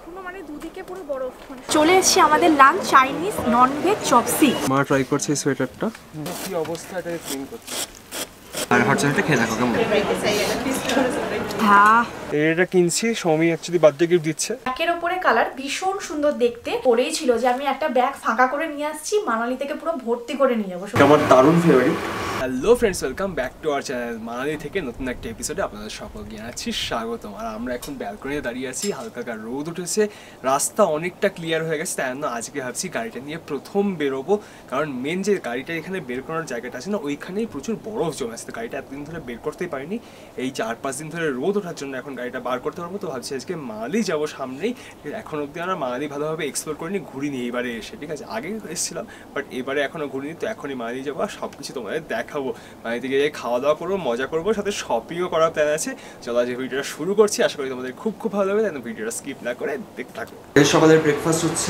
এখনো মানে দুদিকে পুরো বরফ। চলে এসেছি আমাদের লাঞ্চ, চাইনিজ ননভেজ চপসি। মা ট্রাই করছে এই সোয়েটারটা, কি অবস্থা এটা ক্লিন করতে। আর হট চকলেটটা খেয়ে দেখো কেমন। হ্যাঁ এটা কিনছি, সৌমি অ্যাকচুয়ালি বার্থডে গিফট দিচ্ছে। ব্যাগের ওপরে কালার ভীষণ সুন্দর দেখতে, পরেই ছিল যে আমি একটা ব্যাগ ফাঁকা করে নিয়ে আসছি, মানালি থেকে পুরো ভর্তি করে নিয়ে যাবো। আমার দারুণ favourite. Hello friends, welcome back to our channel Manali থেকে নতুন একটা এপিসোডে আপনাদের সকলকে জানাচ্ছি স্বাগতম। আর আমরা এখন ব্যালকনিতে দাঁড়িয়ে আছি, হালকা হালকা রোদ উঠেছে, রাস্তা অনেকটা ক্লিয়ার হয়ে গেছে। তাই জন্য আজকে ভাবছি গাড়িটা নিয়ে প্রথম বেরোবো, কারণ মেন যে গাড়িটা এখানে বের করার জায়গাটা আছে না, ওইখানেই প্রচুর বরফ জমে আছে। তো গাড়িটা এতদিন ধরে বের করতেই পারিনি, এই 4-5 দিন ধরে রোদ ওঠার জন্য এখন গাড়িটা বার করতে পারবো। তো ভাবছি আজকে মানালি যাবো সামনেই। এখন অব্দি আমরা মানালি ভালোভাবে এক্সপ্লোর করিনি, ঘুরিনি এইবারে এসে, ঠিক আছে। আগে এসেছিলাম বাট এবারে এখনও ঘুরিনি, তো এখনই মানালি যাবো আর সব কিছু তোমাদের দেখাবো। মানালি থেকে খাওয়া দাওয়া করবো, মজা করবো, সাথে শপিংও করার প্ল্যান আছে। চলো আজ ভিডিওটা শুরু করছি, আশা করি তোমাদের খুব খুব ভালো লাগবে। তাই ভিডিওটা স্কিপ না করে দেখতে থাকো। সকালের ব্রেকফাস্ট হচ্ছে,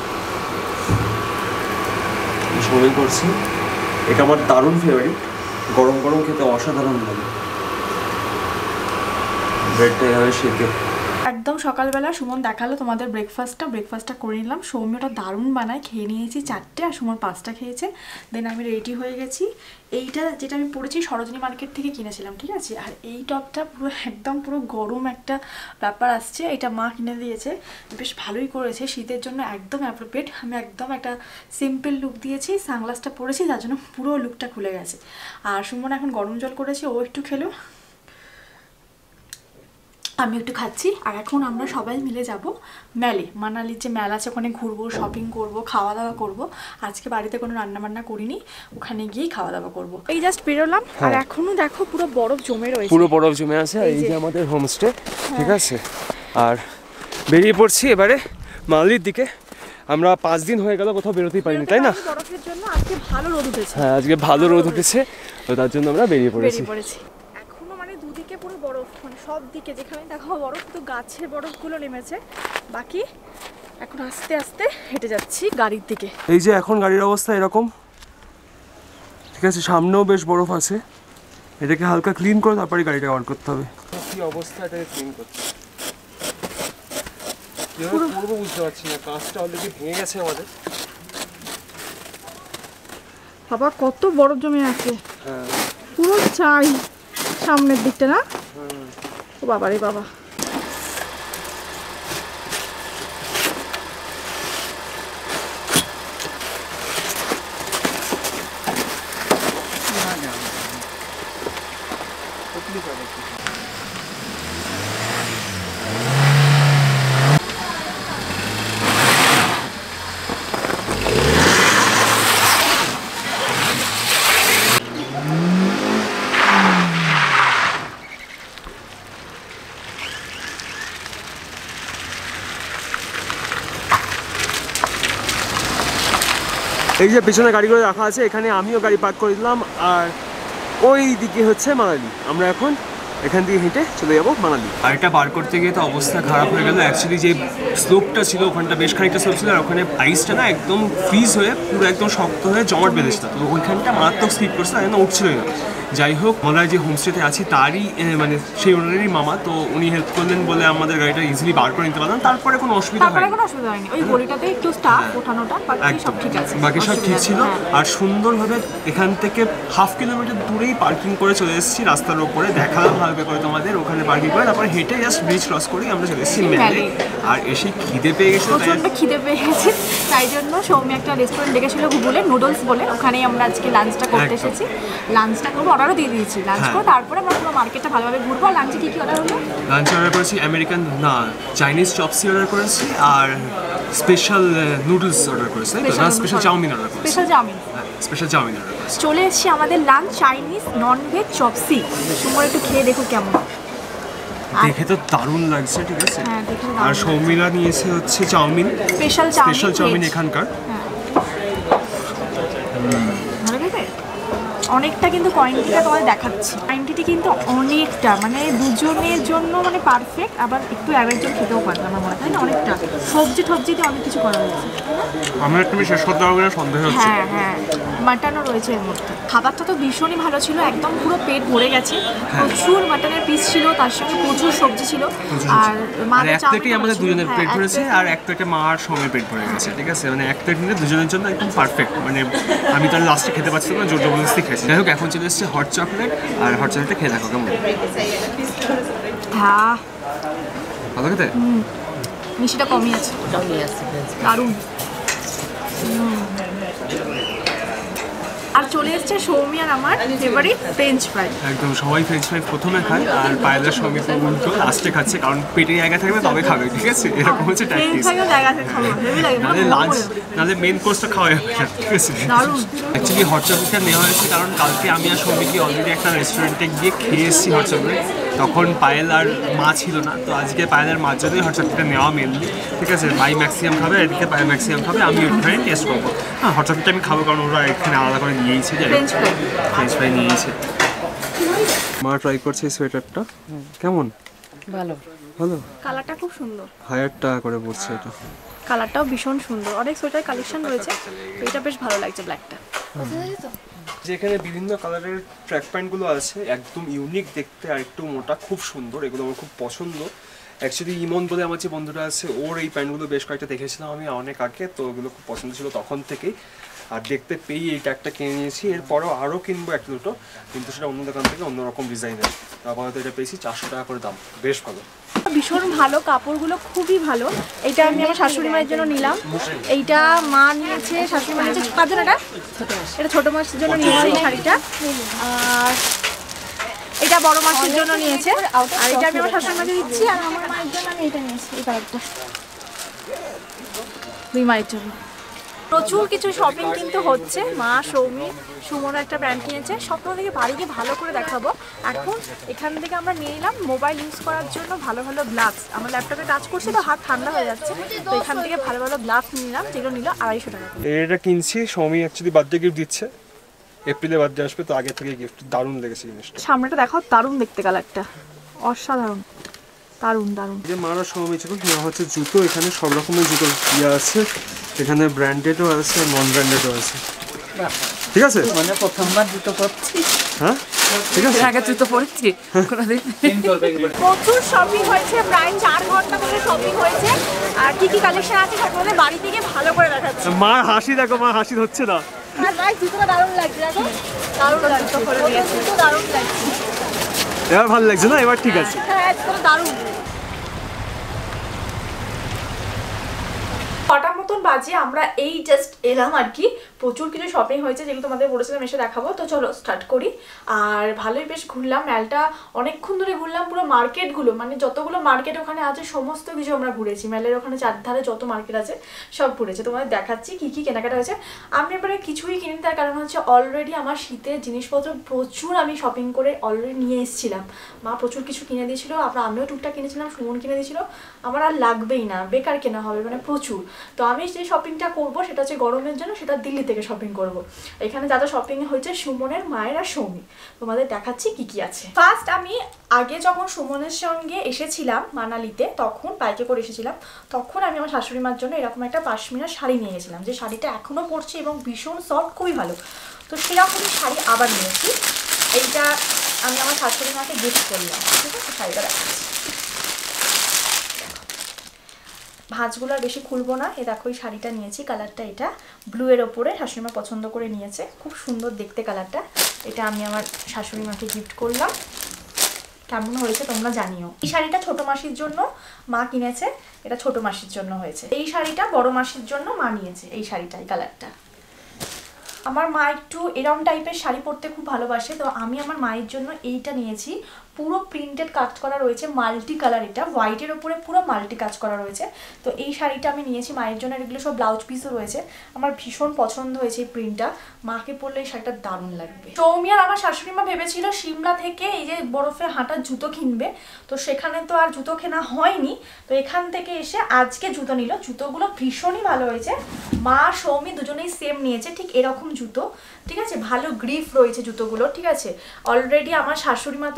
সবাই করছি। এটা আমার দারুণ ফেভারিট, গরম গরম খেতে অসাধারণ লাগে। ব্রেডটা এভাবে শেখে একদম সকালবেলা সুমন দেখালো তোমাদের ব্রেকফাস্টটা করে নিলাম। সৌম্যটা দারুণ বানায়, খেয়ে নিয়েছি 4টে আর সুমন 5টা খেয়েছে। দেন আমি রেডি হয়ে গেছি। এইটা যেটা আমি পরেছি সরোজিনী মার্কেট থেকে কিনেছিলাম, ঠিক আছে। আর এই টপটা পুরো গরম একটা ব্যাপার আসছে, এটা মা কিনে দিয়েছে, বেশ ভালোই করেছে, শীতের জন্য একদম অ্যাপ্রোপ্রিয়েট। আমি একদম একটা সিম্পল লুক দিয়েছি, সানগ্লাসটা পরেছি, তার জন্য পুরো লুকটা খুলে গেছে। আর সুমন এখন গরম জল করেছে, ও একটু খেলো, আমি একটু খাচ্ছি। আর এখন আমরা সবাই মিলে যাব মেলে, মানালির যে মেলা আছে ওখানে ঘুরবো, শপিং করব, খাওয়া দাওয়া করব। আজকে বাড়িতে কোনো রান্নাবান্না করিনি, ওখানে গিয়েই খাওয়া দাওয়া করব। এই জাস্ট বেরোলাম আর এখনো দেখো পুরো বরফ জমে রয়েছে, পুরো বরফ জমে আছে। আর এই যে আমাদের হোমস্টে, ঠিক আছে। আর বেরিয়ে পড়ছি এবারে মানালির দিকে। আমরা 5 দিন হয়ে গেল কোথাও বেরোতেই পারিনি, তাই না? বরফের জন্য আজকে ভালো রোদ উঠেছে। হ্যাঁ, আজকে ভালো রোদ উঠেছে, তো তার জন্য আমরা বেরিয়ে পড়েছি। এখনো মানে দুদিকে পুরো বরফ, মানে সব দিকে যেখানে দেখো বরফ, তো গাছের বরফগুলো নেমেছে, বাকি এখন আস্তে আস্তে হেঁটে যাচ্ছি গাড়ির দিকে। এই যে এখন গাড়ির অবস্থা এরকম, ঠিক আছে। সামনেও বেশ বরফ আছে, এটাকে হালকা ক্লিন করে তারপরে গাড়িটা অন করতে হবে। কি অবস্থা এটাকে ক্লিন করতে, কিভাবে করবো বুঝতে পারছি না। কাঁচটা অলরেডি ভেঙে গেছে আমাদের। বাবা কত বরফ জমে আছে, হ্যাঁ পুরো চাই সামনের দিকটা না। ও বাবা রে বাবা, এই যে পেছনে গাড়িগুলো রাখা আছে, এখানে আমিও গাড়ি পার্ক করে দিলাম। আর ওই দিকে হচ্ছে মানালি। আমরা এখন এখান থেকে হেঁটে চলে যাবো মানালি। গাড়িটা পার করতে গিয়ে তো অবস্থা খারাপ হয়ে গেল। অ্যাকচুয়ালি যে স্লোপটা ছিল ওখানটা বেশ খানিকটা স্লোপ ছিল, আর ওখানে আইসটা না একদম ফ্রিজ হয়ে পুরো একদম শক্ত হয়ে জমাট বেঁধেছিল। তো ওইখানটা মারাত্মক স্লিপ করছে, তাই জন্য উঠছিলই না। যাই হোক, আমরা যে হোমস্টেতে আছি তারই মানে সেই ওনারেরই মামা, তো উনি হেল্প করলেন বলে আমাদের গাড়িটা ইজিলি বার করে নিতে পারলাম। তারপরে কোনো অসুবিধা হয়নি, ওই গলিটাতে একটু স্টাফ ওঠানোটা, বাকি সব ঠিক আছে, বাকি সব ঠিক ছিল। আর সুন্দরভাবে এখান থেকে 1/2 কিলোমিটার দূরেই পার্কিং করে চলে এসেছি রাস্তার ওপরে। দেখালাম হালকা করে তোমাদের, ওখানে পার্কিং করে তারপরে হেঁটে জাস্ট ব্রিজ ক্রস করেই আমরা চলে এসেছি মেলে। আর এসে খিদে পেয়ে গেছে, তাই জন্য সৌমি একটা রেস্টুরেন্ট ডেকেছিল গুগলে, নুডলস বলে, ওখানেই আমরা আজকে লাঞ্চটা করতে এসেছি। লাঞ্চটা করবো, অর্ডারও দিয়ে দিয়েছি। লাঞ্চ করে তারপরে আমরা পুরো মার্কেটটা ভালোভাবে ঘুরবো। আর লাঞ্চে কি অর্ডার হলো? লাঞ্চে অর্ডার করেছি চাইনিজ চপসি অর্ডার করেছি, আর স্পেশাল নুডলস অর্ডার করেছি, স্পেশাল চাউমিন অর্ডার করেছি। স্পেশাল চাউমিন অর্ডার করেছি। চলে এসেছি আমাদের লাঞ্চ, চাইনিজ ননভেজ চপসি। তোমরা একটু খেয়ে দেখো কেমন। দেখে তো দারুণ লাগছে, ঠিক আছে। আর সৌমিলা নিয়েছে হচ্ছে চাউমিন, স্পেশাল চাউমিন এখানকার। অনেকটা কিন্তু কোয়ান্টিটিটা তোমাদের দেখাচ্ছি, কোয়ান্টিটি কিন্তু অনেকটা, মানে দুজনের জন্য মানে পারফেক্ট। আবার একটু আরেকজন খেতেও পারবে আমার মনে হয়। না অনেকটা সবজি টবজি দিয়ে অনেক কিছু করা হয়েছে। আমার একটা শেষ করতে হবে না সন্দেহ হচ্ছে। হ্যাঁ হ্যাঁ, মাটনও রয়েছে এর মধ্যে। খাবারটা তো ভীষণই ভালো ছিল, একদম পুরো পেট ভরে গেছে। প্রচুর মাটনের পিস ছিল, তার সঙ্গে প্রচুর সবজি ছিল। আর এক প্লেটে আমাদের দুজনের পেট ভরেছে, আর এক প্লেটে মা আর সৌমের পেট ভরে গেছে। ঠিক আছে, মানে এক প্লেট নিলে দুজনের জন্য একদম পারফেক্ট। মানে আমি তো লাস্টে খেতে পারছিলাম না, জোর জবরদস্তি খেয়েছি। যাই হোক, এখন চলে এসেছে হট চকলেট, আর হট চকলেটটা খেয়ে দেখো কেমন। হ্যাঁ ভালো খেতে, মিষ্টিটা কমই আছে, দারুণ। আর চলে এসছে সৌমি আর আমার ফেভারিট ফ্রেঞ্চ ফ্রাই। একদম সবাই ফ্রেঞ্চ ফ্রাই প্রথমে খায়, আর পায়েলের সঙ্গে উল্টো লাস্টে খাচ্ছে, কারণ পেটে জায়গা থাকবে তবে খাবে। ঠিক আছে, এরকম হচ্ছে ট্যাকটিক্স। নাহলে মেন কোর্সটা খাওয়া যাবে না। ঠিক আছে, অ্যাকচুয়ালি হট চকলেটটা নেওয়া হয়েছে কারণ কালকে আমি আর সৌমিকে অলরেডি একটা রেস্টুরেন্টে গিয়ে খেয়ে এসেছি হট চকলেট, তখন পায়েল আর মা ছিল না। তো আজকে পায়েলের মার জন্যই হট চকলেটটা নেওয়া মেনলি। ঠিক আছে, মাই ম্যাক্সিমাম খাবে, এদিকে পায়েল ম্যাক্সিমাম খাবে, আমি ওখানে টেস্ট করবো। হ্যাঁ, হট চকলেটটা আমি খাবো কারণ ওরা এখানে আলাদা করে নিয়েছে, ফ্রেঞ্চ ফ্রাই নিয়েছে। মা ট্রাই করছে এই সোয়েটারটা, কেমন? ভালো ভালো, কালারটা খুব সুন্দর, 1000 টাকা করে পড়ছে এটা। কালারটাও ভীষণ সুন্দর, অনেক সোয়েটার কালেকশন রয়েছে, এটা বেশ ভালো লাগছে ব্ল্যাকটা। যেখানে বিভিন্ন কালারের ট্র্যাক প্যান্টগুলো আছে, একদম ইউনিক দেখতে আর একটু মোটা, খুব সুন্দর, এগুলো আমার খুব পছন্দ। অ্যাকচুয়ালি ইমন বলে আমার যে বন্ধুরা আছে, ওর এই প্যান্টগুলো বেশ কয়েকটা দেখেছিলাম আমি অনেক আগে, তো ওগুলো খুব পছন্দ ছিল তখন থেকেই। আর দেখতে পেয়েই এই ট্যাগটা কিনে নিয়েছি, এরপরও আরও কিনবো একটা দুটো, কিন্তু সেটা অন্য দোকান থেকে অন্যরকম ডিজাইনের। আপাতত এটা পেয়েছি 400 টাকা করে দাম, বেশ ভালো, ভীষণ ভালো, কাপড়গুলো খুবই ভালো। এটা আমি আমার শাশুড়ি মায়ের জন্য নিলাম, এইটা মা নিয়েছে, শাশুড়ি মা নিয়েছে। কার জন্য এটা ছোট মাসের জন্য নিয়েছে এই শাড়িটা, আর এটা বড় মাসের জন্য নিয়েছে, আর এটা আমি আমার শাশুড়ি মাকে দিচ্ছি, আর আমার মায়ের জন্য আমি এটা নিয়েছি, এই কালারটা দুই মায়ের জন্য। প্রচুর কিছু শপিং কিন্তু হচ্ছে। মা সৌমি সুমন একটা ব্র্যান্ড কিনেছে, স্বপ্ন থেকে বাড়ি গিয়ে ভালো করে দেখাবো। এখন এখান থেকে আমরা নিয়ে নিলাম মোবাইল ইউজ করার জন্য ভালো ভালো গ্লাভস। আমার ল্যাপটপে কাজ করছে তো হাত ঠান্ডা হয়ে যাচ্ছে, তো এখান থেকে ভালো ভালো গ্লাভস নিয়ে নিলাম, যেগুলো নিল 250 টাকা। এটা কিনছি, সৌমি অ্যাকচুয়ালি বার্থডে গিফট দিচ্ছে, এপ্রিলে বার্থডে আসবে, তো আগে থেকে গিফট। দারুণ লেগেছে জিনিসটা, সামনেটা দেখাও, দারুণ দেখতে, কালারটা অসাধারণ, দারুণ দারুণ। যে মারা সৌমি ছিল নেওয়া হচ্ছে জুতো, এখানে সব রকমের জুতো ইয়ে আছে, এখানে ব্র্যান্ডেডও আছে, নন ব্র্যান্ডেডও আছে। ঠিক আছে, মানে প্রথমবার জুতো পরছি। হ্যাঁ ঠিক আছে, আগে জুতো পরছি প্রচুর শপিং হয়েছে, প্রায় 4 ঘন্টা ধরে শপিং হয়েছে। আর কি কি কালেকশন আছে আপনাদের বাড়ি থেকে ভালো করে দেখাচ্ছি। মা হাসি দেখো, মা হাসি হচ্ছে না। আর গাইস জুতোটা দারুণ লাগছে, দেখো দারুণ লাগছে, করে দিয়েছে, দারুণ লাগছে। এবার ভালো লাগছে না? এবার ঠিক আছে, হ্যাঁ একদম দারুণ। কটার মতন বাজে, আমরা এই জাস্ট এলাম আর কি। প্রচুর কিছু শপিং হয়েছে, যেগুলো তোমাদের বলেছিলাম এসে দেখাবো, তো চলো স্টার্ট করি। আর ভালোই বেশ ঘুরলাম, মেলটা অনেকক্ষণ ধরে ঘুরলাম, পুরো মার্কেটগুলো, মানে যতগুলো মার্কেট ওখানে আছে সমস্ত কিছু আমরা ঘুরেছি। মেলের ওখানে চারধারে যত মার্কেট আছে সব ঘুরেছে, তোমাদের দেখাচ্ছি কি কি কেনাকাটা হয়েছে। আমি এবারে কিছুই কিনি, তার কারণ হচ্ছে অলরেডি আমার শীতের জিনিসপত্র প্রচুর আমি শপিং করে অলরেডি নিয়ে এসেছিলাম। মা প্রচুর কিছু কিনে দিয়েছিলো, আমিও টুকটাক কিনেছিলাম, সুমন কিনে দিয়েছিল, আমার আর লাগবেই না, বেকার কেনা হবে, মানে প্রচুর। তো আমি যে শপিংটা করবো সেটা হচ্ছে গরমের জন্য, সেটা দিল্লি থেকে শপিং করব। এখানে যা যা শপিং হয়েছে সুমনের, মায়ের আর সৌমি, তোমাদের দেখাচ্ছি কি কি আছে। ফার্স্ট আমি আগে যখন সুমনের সঙ্গে এসেছিলাম মানালিতে, তখন বাইকে করে এসেছিলাম, তখন আমি আমার শাশুড়ি মার জন্য এরকম একটা পাশমিনার শাড়ি নিয়ে গেছিলাম, যে শাড়িটা এখনও পরছি এবং ভীষণ সফট, খুবই ভালো। তো সেরকমই শাড়ি আবার নিয়েছি, এইটা আমি আমার শাশুড়ি মাকে গিফট করলাম। ঠিক আছে, শাড়িটা দেখাচ্ছি, ভাঁজগুলো আর বেশি খুলবো না। এ দেখো এই শাড়িটা নিয়েছি, কালারটা এটা ব্লু এর ওপরে, শাশুড়িমা পছন্দ করে নিয়েছে, খুব সুন্দর দেখতে কালারটা। এটা আমি আমার শাশুড়ি মাকে গিফট করলাম, কেমন হয়েছে তোমরা জানিও। এই শাড়িটা ছোট মাসির জন্য মা কিনেছে, এটা ছোট মাসির জন্য হয়েছে। এই শাড়িটা বড় মাসির জন্য মা নিয়েছে, এই শাড়িটা, এই কালারটা। আমার মা একটু এরম টাইপের শাড়ি পরতে খুব ভালোবাসে, তো আমি আমার মায়ের জন্য এইটা নিয়েছি, পুরো প্রিন্টেড কাজ করা রয়েছে, মাল্টি কালার, এটা হোয়াইটের ওপরে পুরো মাল্টি কাজ করা রয়েছে। তো এই শাড়িটা আমি নিয়েছি মায়ের জন্য, এগুলো সব ব্লাউজ পিসও রয়েছে, আমার ভীষণ পছন্দ হয়েছে এই প্রিন্টটা, মাকে পরলে এই শাড়িটা দারুণ লাগবে। সৌমি আর আমার শাশুড়ি মা ভেবেছিল সিমলা থেকে এই যে বরফে হাঁটার জুতো কিনবে, তো সেখানে তো আর জুতো কেনা হয়নি, তো এখান থেকে এসে আজকে জুতো নিল। জুতোগুলো ভীষণই ভালো হয়েছে, মা সৌমি দুজনেই সেম নিয়েছে, ঠিক এরকম জুতো। ঠিক আছে, ভালো গ্রিপ রয়েছে জুতোগুলো। ঠিক আছে, অলরেডি আমার শাশুড়ি মা তো পরেও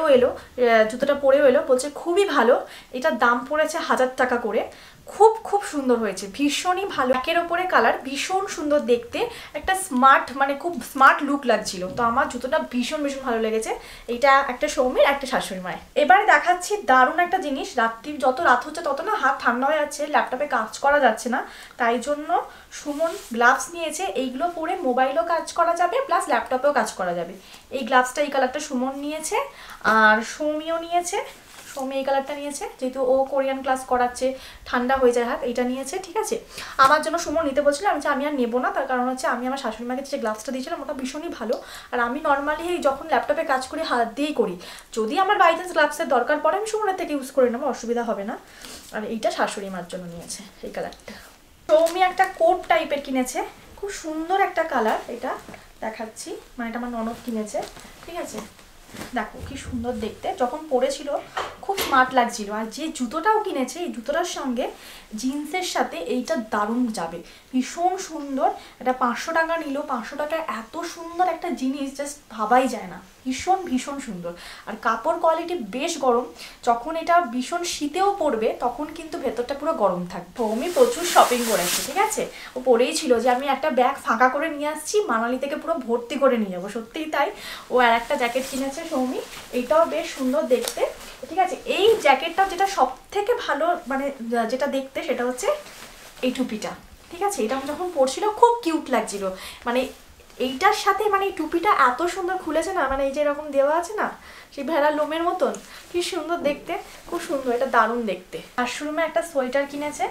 এলো, জুতোটা পরেও এলো, বলছে খুবই ভালো, এটার দাম পড়েছে 1000 টাকা করে, খুব সুন্দর হয়েছে, ভীষণই ভালো, একের ওপরে কালার, ভীষণ সুন্দর দেখতে, একটা স্মার্ট মানে খুব স্মার্ট লুক লাগছিল। তো আমার জুতোটা ভীষণ ভালো লেগেছে। এটা একটা সৌমির, একটা শাশুড়ি মায়ের। এবারে দেখাচ্ছি দারুণ একটা জিনিস। রাত্রি যত রাত হচ্ছে তত না হাত ঠান্ডা হয়ে যাচ্ছে, ল্যাপটপে কাজ করা যাচ্ছে না, তাই জন্য সুমন গ্লাভস নিয়েছে। এইগুলো পরে মোবাইলও কাজ করা যাবে, প্লাস ল্যাপটপেও কাজ করা যাবে। এই গ্লাভসটা, এই কালারটা সুমন নিয়েছে, আর সৌমিও নিয়েছে। সৌমি এই কালারটা নিয়েছে, যেহেতু ও কোরিয়ান ক্লাস করাচ্ছে, ঠান্ডা হয়ে যায় হাত, এইটা নিয়েছে। ঠিক আছে, আমার জন্য সুমন নিতে বলছিল, আমি আর নেবো না, তার কারণ হচ্ছে আমি আমার শাশুড়ি মাকে যে গ্লাভসটা দিয়েছিলাম ওটা ভীষণই ভালো, আর আমি নর্মালি যখন ল্যাপটপে কাজ করি হাত দিয়েই করি, যদি আমার বাই চান্স গ্লাভসের দরকার পড়ে আমি সুমনের থেকে ইউজ করে নেবো, অসুবিধা হবে না। আর এইটা শাশুড়ি মার জন্য নিয়েছে এই কালারটা। সৌমি একটা কোট টাইপের কিনেছে, খুব সুন্দর একটা কালার, এটা দেখাচ্ছি, মানে এটা আমার ননদ কিনেছে। ঠিক আছে, দেখো কি সুন্দর দেখতে, যখন পরেছিল খুব স্মার্ট লাগছিল। আর যে জুতোটাও কিনেছে, এই জুতোটার সঙ্গে জিন্সের সাথে এইটা দারুণ যাবে, ভীষণ সুন্দর। এটা 500 টাকা নিল, 500 টাকায় এত সুন্দর একটা জিনিস জাস্ট ভাবাই যায় না, ভীষণ সুন্দর। আর কাপড় কোয়ালিটি বেশ গরম, যখন এটা ভীষণ শীতেও পড়বে তখন কিন্তু ভেতরটা পুরো গরম থাকবে। আমি প্রচুর শপিং করেছি, ঠিক আছে, ও পরেই ছিল যে আমি একটা ব্যাগ ফাঁকা করে নিয়ে আসছি, মানালি থেকে পুরো ভর্তি করে নিয়ে যাবো, সত্যিই তাই। ও আর একটা জ্যাকেট কিনেছে সৌমি, এইটাও বেশ সুন্দর দেখতে। ঠিক আছে, এই জ্যাকেটটা যেটা সব থেকে ভালো মানে যেটা দেখতে, সেটা হচ্ছে এই টুপিটা। ঠিক আছে, এটা যখন পরছিল খুব কিউট লাগছিল, মানে এইটার সাথে মানে এই টুপিটা এত সুন্দর খুলেছে না, মানে এই যে এরকম দেওয়া আছে না সেই ভেড়ার লোমের মতন, কি সুন্দর দেখতে, খুব সুন্দর, এটা দারুণ দেখতে। আর শোরুমে একটা সোয়েটার কিনেছে,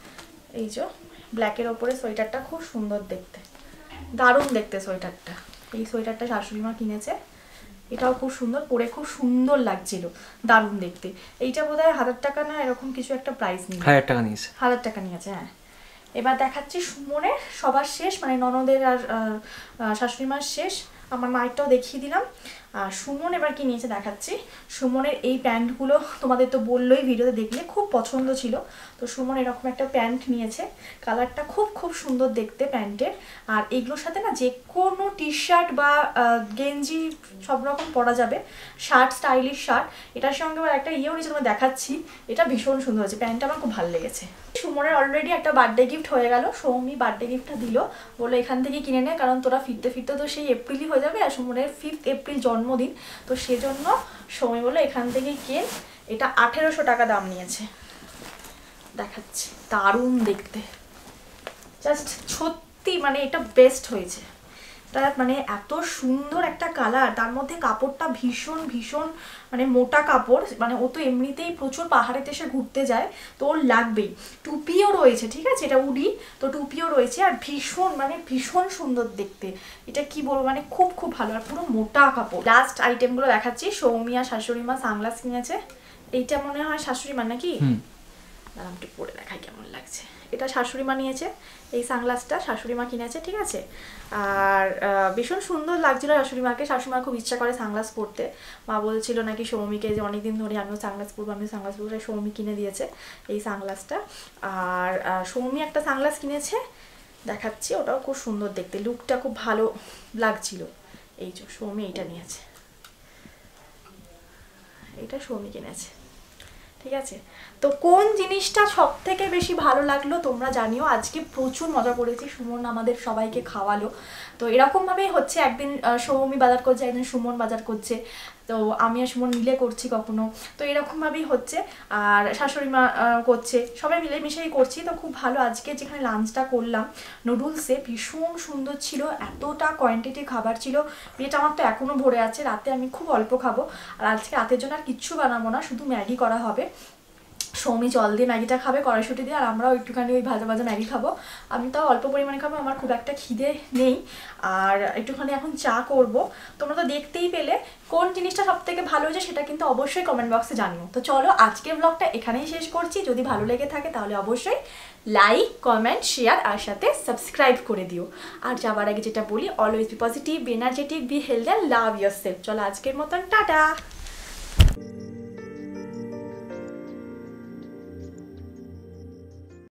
এই যে ব্ল্যাকের ওপরে সোয়েটারটা, খুব সুন্দর দেখতে, দারুণ দেখতে সোয়েটারটা। এই সোয়েটারটা শাশুড়ি মা কিনেছে, এটাও খুব সুন্দর, পরে খুব সুন্দর লাগছিল, দারুণ দেখতে। এইটা বোধহয় 1000 টাকা না এরকম কিছু একটা প্রাইস নিয়ে, 1000 টাকা নিয়েছে, 1000 টাকা নিয়েছে। হ্যাঁ, এবার দেখাচ্ছি সুমনের সবার শেষ, মানে ননদের আর শাশুড়ি মার শেষ, আমার মায়েরটাও দেখিয়ে দিলাম। আর সুমন এবার কি নিয়েছে দেখাচ্ছি। সুমনের এই প্যান্টগুলো তোমাদের তো বললোই, ভিডিওতে দেখলে খুব পছন্দ ছিল। তো সুমন এরকম একটা প্যান্ট নিয়েছে, কালারটা খুব সুন্দর দেখতে প্যান্টের। আর এগুলোর সাথে না যে কোনো টি শার্ট বা গেঞ্জি সব রকম পরা যাবে, শার্ট, স্টাইলিশ শার্ট। এটার সঙ্গে আবার একটা ইয়েও নিয়েছে, তোমার দেখাচ্ছি, এটা ভীষণ সুন্দর হয়েছে, প্যান্টটা আমার খুব ভালো লেগেছে। সুমনের অলরেডি একটা বার্থডে গিফট হয়ে গেল, সৌমি বার্থডে গিফটটা দিল, বললো এখান থেকে কিনে নে, কারণ তোরা ফিরতে তো সেই এপ্রিলই হয়ে যাবে, আর সুমনের 5 এপ্রিল জন্মদিন, তো সেজন্য সৌমি বললো এখান থেকেই কেন। এটা 1800 টাকা দাম নিয়েছে, দেখাচ্ছি, দারুণ দেখতে, জাস্ট সত্যি মানে এটা বেস্ট হয়েছে। তার মানে এত সুন্দর একটা কালার, তার মধ্যে কাপড়টা ভীষণ মানে মোটা কাপড়, মানে ও তো এমনিতেই প্রচুর পাহাড়েতে এসে ঘুরতে যায়, তো ওর লাগবেই। টুপিও রয়েছে, ঠিক আছে, এটা উড়ি তো টুপিও রয়েছে, আর ভীষণ সুন্দর দেখতে। এটা কি বলবো, মানে খুব ভালো, আর পুরো মোটা কাপড়। লাস্ট আইটেমগুলো দেখাচ্ছি। সৌমি আর শাশুড়ি মা সানগ্লাস কিনেছে, এইটা মনে হয় শাশুড়ি মা নাকি, দাঁড়াম একটু পরে দেখাই কেমন লাগছে। এটা শাশুড়ি মা নিয়েছে, এই সানগ্লাসটা শাশুড়ি মা কিনেছে, ঠিক আছে। আর ভীষণ সুন্দর লাগছিল শাশুড়ি মাকে, শাশুড়ি মা খুব ইচ্ছা করে সানগ্লাস পরতে, মা বলছিল নাকি সৌমিকে যে অনেকদিন ধরে আমিও সানগ্লাস পরবো, সৌমি কিনে দিয়েছে এই সানগ্লাসটা। আর সৌমি একটা সানগ্লাস কিনেছে, দেখাচ্ছি, ওটাও খুব সুন্দর দেখতে, লুকটা খুব ভালো লাগছিল। এই যে সৌমি এইটা নিয়েছে, এটা সৌমি কিনেছে, ঠিক আছে। তো কোন জিনিসটা সব থেকে বেশি ভালো লাগলো তোমরা জানিও। আজকে প্রচুর মজা করেছি, সুমন আমাদের সবাইকে খাওয়ালো। তো এরকমভাবেই হচ্ছে, একদিন সৌমি বাজার করছে, একদিন সুমন বাজার করছে, তো আমি আর সুমন মিলে করছি কখনো, তো এরকমভাবেই হচ্ছে। আর শাশুড়ি মা করছে, সবাই মিলে মিশেই করছি, তো খুব ভালো। আজকে যেখানে লাঞ্চটা করলাম নুডলসে, ভীষণ সুন্দর ছিল, এতটা কোয়ান্টিটি খাবার ছিল, পেট আমার তো এখনও ভরে আছে। রাতে আমি খুব অল্প খাবো, আর আজকে রাতের জন্য আর কিচ্ছু বানাবো না, শুধু ম্যাগি করা হবে। সৌমি জল দিয়ে ম্যাগিটা খাবে কড়াইশুঁটি দিয়ে, আর আমরাও একটুখানি ওই ভাজা ম্যাগি খাবো। আমি তাও অল্প পরিমাণে খাবো, আমার খুব একটা খিদে নেই। আর একটুখানি এখন চা করব। তোমরা তো দেখতেই পেলে কোন জিনিসটা সব থেকে ভালো হয়েছে, সেটা কিন্তু অবশ্যই কমেন্ট বক্সে জানিও। তো চলো আজকের ব্লগটা এখানেই শেষ করছি। যদি ভালো লেগে থাকে তাহলে অবশ্যই লাইক, কমেন্ট, শেয়ার আর সাথে সাবস্ক্রাইব করে দিও। আর যাবার আগে যেটা বলি, always be positive, be energetic, be healthy and love yourself. চলো আজকের মতন টাটা।